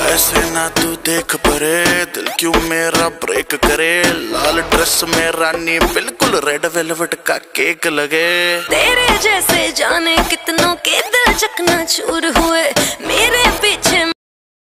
ऐसे ना तू देख परे, दिल क्यों मेरा ब्रेक करे। लाल ड्रेस में रानी बिल्कुल रेड वेलवेट का केक लगे। तेरे जैसे जाने कितनों के दिल चकना चूर हुए।